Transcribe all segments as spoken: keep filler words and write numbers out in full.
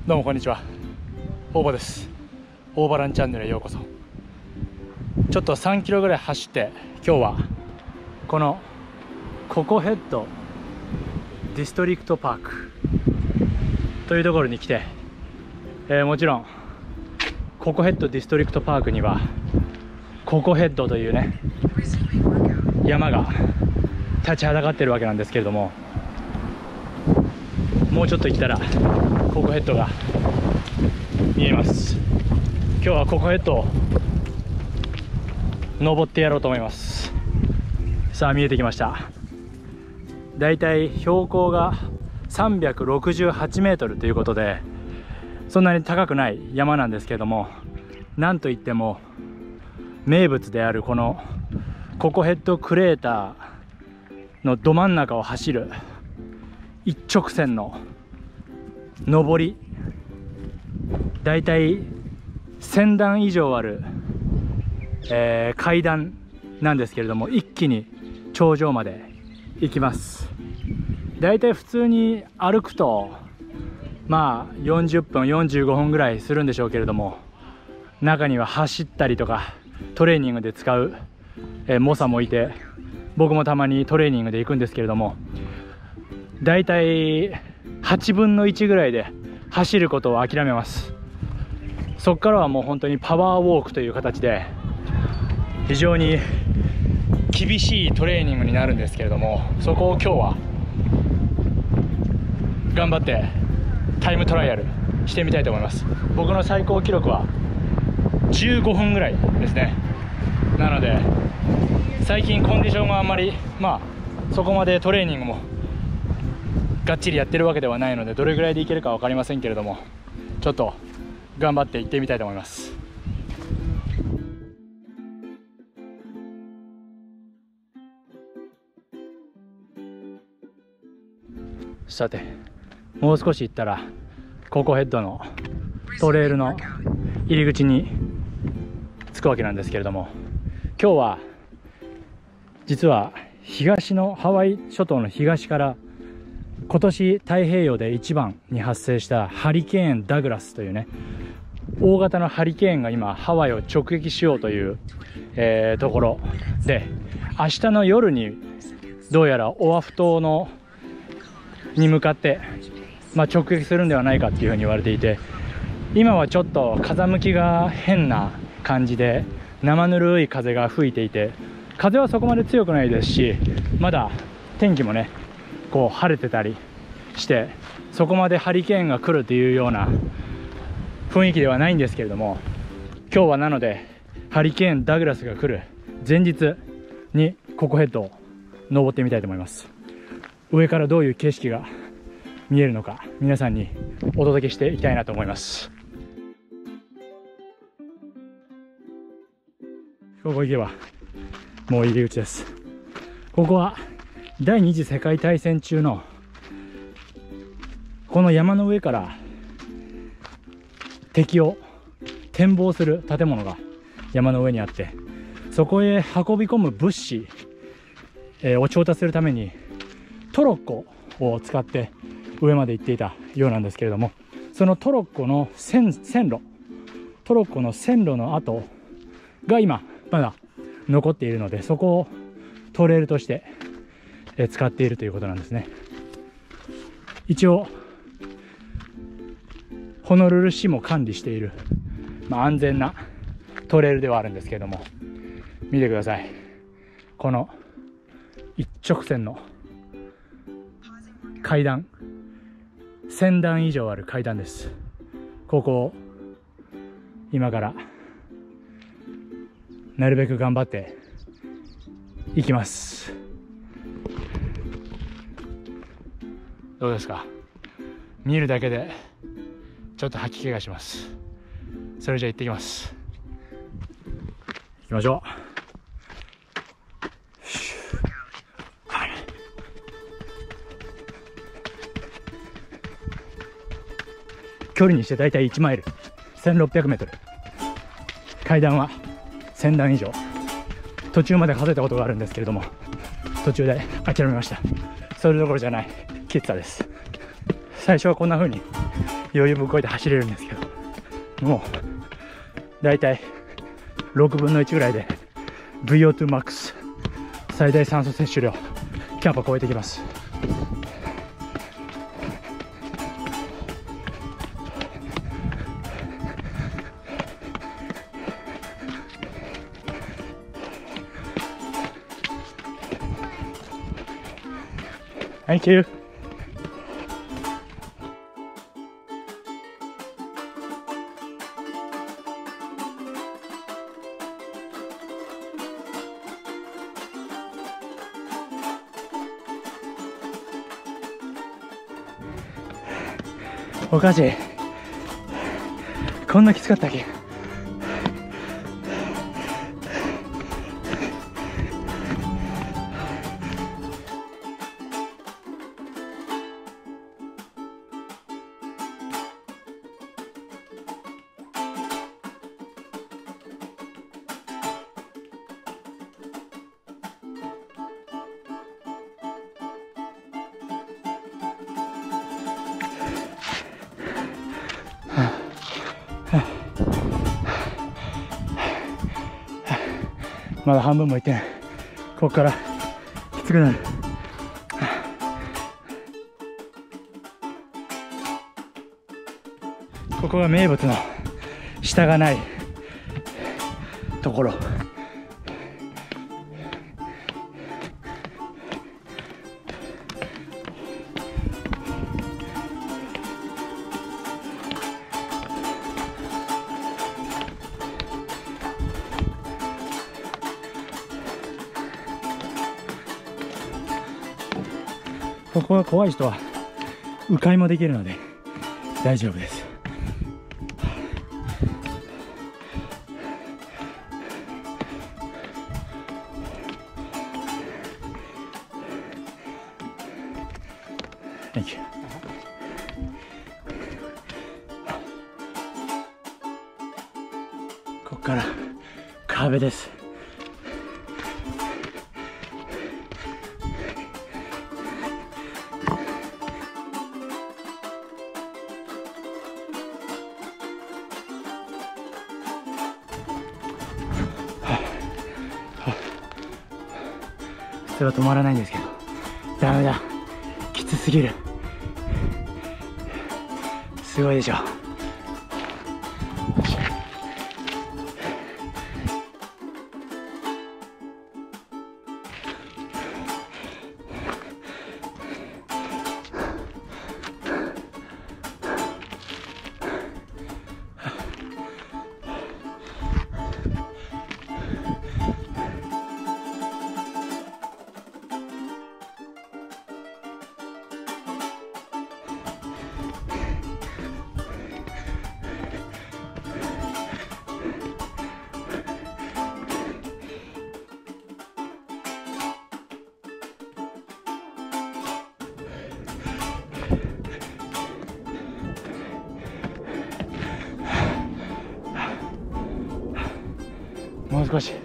どうもこんにちは、大場です。大場ランチャンネルへようこそ。ちょっとさんキロぐらい走って、今日はこのココヘッドディストリクトパークというところに来て、えー、もちろんココヘッドディストリクトパークにはココヘッドというね山が立ちはだかってるわけなんですけれども、もうちょっと行ったらココヘッドが見えます。今日はココヘッドを登ってやろうと思います。さあ見えてきました。だいたい標高がさんびゃくろくじゅうはちメートルということで、そんなに高くない山なんですけれども、なんといっても名物であるこのココヘッドクレーターのど真ん中を走る一直線の上り、だいたいせんだん以上ある、えー、階段なんですけれども、一気に頂上まで行きます。だいたい普通に歩くとまあよんじゅっぷんよんじゅうごふんぐらいするんでしょうけれども、中には走ったりとかトレーニングで使う、えー、猛者もいて、僕もたまにトレーニングで行くんですけれども、だいたいはちぶんのいちぐらいで走ることを諦めます。そこからはもう本当にパワーウォークという形で非常に厳しいトレーニングになるんですけれども、そこを今日は頑張ってタイムトライアルしてみたいと思います。僕の最高記録はじゅうごふんぐらいですね。なので最近コンディションがあんまりまあそこまでトレーニングもがっちりやってるわけではないので、どれぐらいでいけるか分かりませんけれども、ちょっと頑張って行ってみたいと思います。さて、もう少し行ったらココヘッドのトレイルの入り口に着くわけなんですけれども、今日は実は東のハワイ諸島の東から今年太平洋で一番に発生したハリケーンダグラスというね大型のハリケーンが今ハワイを直撃しようという、えー、ところで、明日の夜にどうやらオアフ島のに向かって、まあ、直撃するんではないかっていうふうに言われていて、今はちょっと風向きが変な感じで生ぬるい風が吹いていて、風はそこまで強くないですし、まだ天気もねこう晴れてたりして、そこまでハリケーンが来るというような雰囲気ではないんですけれども、今日はなのでハリケーンダグラスが来る前日にココヘッドを登ってみたいと思います。上からどういう景色が見えるのか皆さんにお届けしていきたいなと思います。ここ行けばもう入り口です。ここは第二次世界大戦中のこの山の上から敵を展望する建物が山の上にあって、そこへ運び込む物資、えー、を調達するためにトロッコを使って上まで行っていたようなんですけれども、そのトロッコの 線, 線路トロッコの線路の跡が今まだ残っているので、そこをトレイルとして使っているということなんですね。一応ホノルル市も管理している、まあ、安全なトレイルではあるんですけれども、見てください。この一直線の階段、せんだん以上ある階段です。ここを今からなるべく頑張っていきます。どうですか？見るだけでちょっと吐き気がします。それじゃあ行ってきます。行きましょう。距離にしてだいたいいちマイル、せんろっぴゃくメートル、階段はせんだん以上。途中まで数えたことがあるんですけれども、途中で諦めました。それどころじゃないきつさです。最初はこんな風に余裕ぶっこいて走れるんですけど、もうだいたいろくぶんのいちぐらいで ブイオーツーマックス 最大酸素摂取量キャパ超えてきます。Thank you. おかしい。こんなきつかったっけ。まだ半分もいってない。ここからきつくなる。ここが名物の下がないところ。ここが怖い人は迂回もできるので大丈夫です。Thank you. ここから壁です。それは止まらないんですけど、ダメだ、きつすぎる。すごいでしょ。もう少し。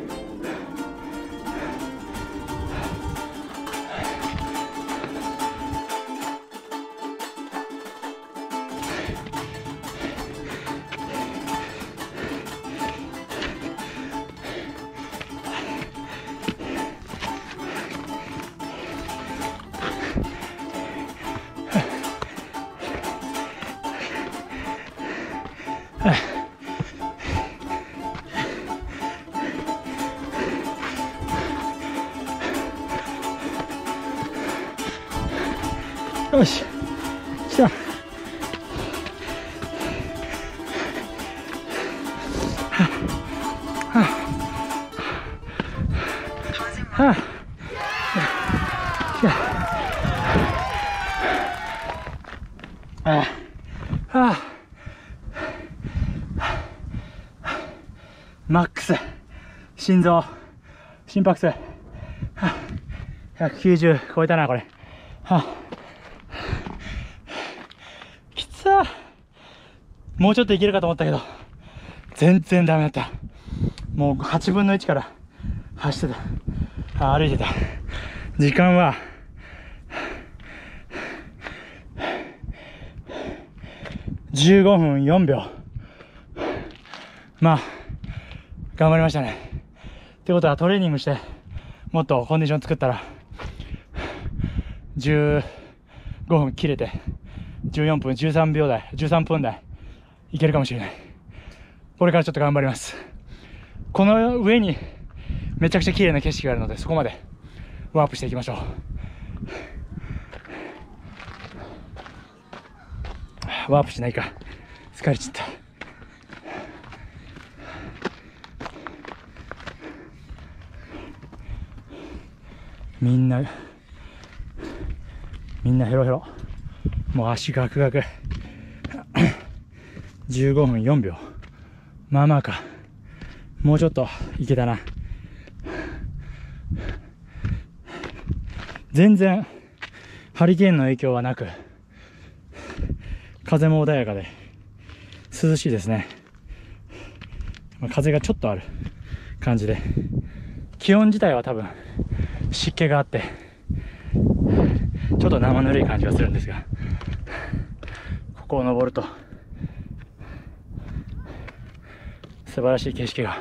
よし、来た。はあ、はあ、はあ、ああ、はあ、マックス心臓心拍数、はあ、ひゃくきゅうじゅう超えたなこれ。はあ、きつー。もうちょっといけるかと思ったけど全然ダメだった。もうはちぶんのいちから走ってた。あ、歩いてた。時間はじゅうごふんよんびょう。まあ頑張りましたね。ってことはトレーニングしてもっとコンディション作ったらじゅうごふん切れてじゅうよんぷんじゅうさんびょうだいじゅうさんぷんだいいけるかもしれない。これからちょっと頑張ります。この上にめちゃくちゃ綺麗な景色があるので、そこまでワープしていきましょう。ワープしないか、疲れちゃった。みんなみんなヘロヘロ、もう足ガクガクじゅうごふんよんびょう、まあまあか、もうちょっといけたな。全然ハリケーンの影響はなく、風も穏やかで涼しいですね。風がちょっとある感じで、気温自体は多分湿気があってちょっと生ぬるい感じがするんですが、ここを登ると素晴らしい景色が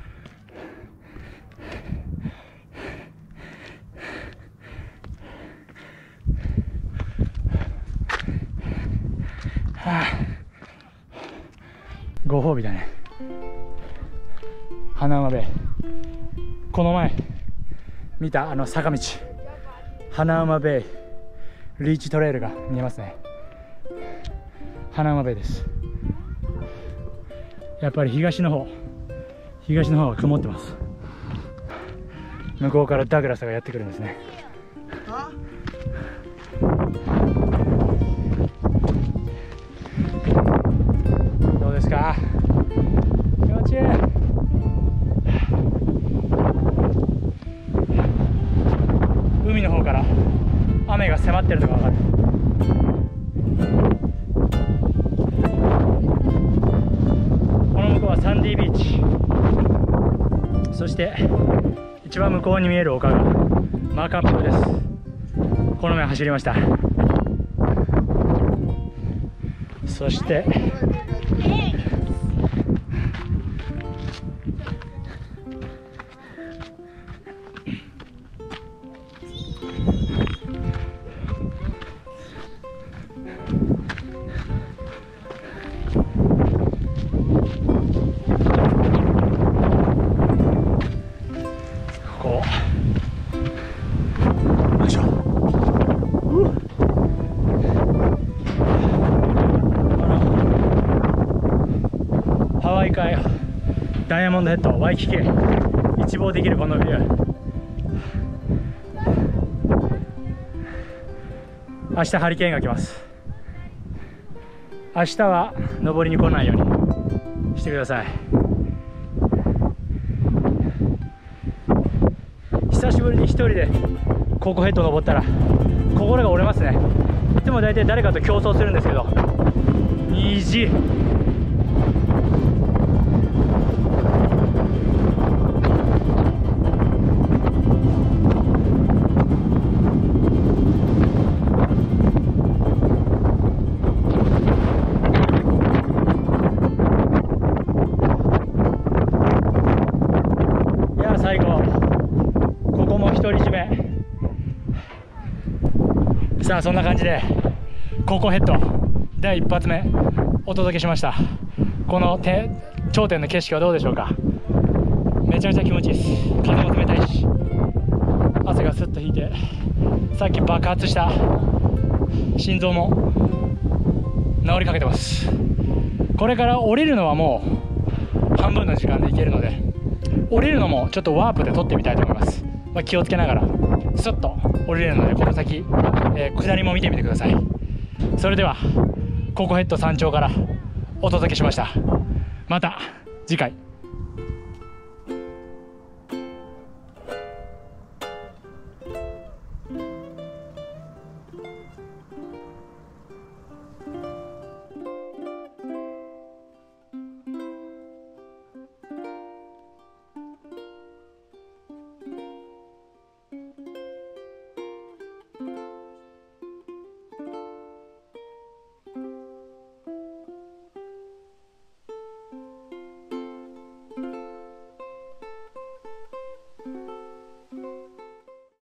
はあ、ご褒美だね。花馬ベイ、この前見たあの坂道、花馬ベイリーチトレイルが見えますね。花馬ベイです。やっぱり東の方東の方は曇ってます。向こうからダグラスがやってくるんですね。どうですか、気持ちいい。海の方から雨が迫ってるのが分かる。この向こうはサンディービーチ、そして一番向こうに見える丘がマーカンプーです。この前走りました。そしてこうよいしょ、ハワイ海ダイヤモンドヘッドワイキキ一望できるこのビュー。明日ハリケーンが来ます。明日は登りに来ないようにしてください。久しぶりに一人でココヘッド登ったら心が折れますね。いつも大体誰かと競争するんですけど、虹最後、ここも独り占め。さあそんな感じでココヘッドだい一発目お届けしました。この頂点の景色はどうでしょうか。めちゃめちゃ気持ちいいです。風も冷たいし汗がスッと引いて、さっき爆発した心臓も治りかけてます。これから降りるのはもう半分の時間で行けるので、降りるのもちょっとワープで撮ってみたいと思います。まあ、気をつけながらスッと降りれるので、この先、えー、下りも見てみてください。それではココヘッド山頂からお届けしました。また次回。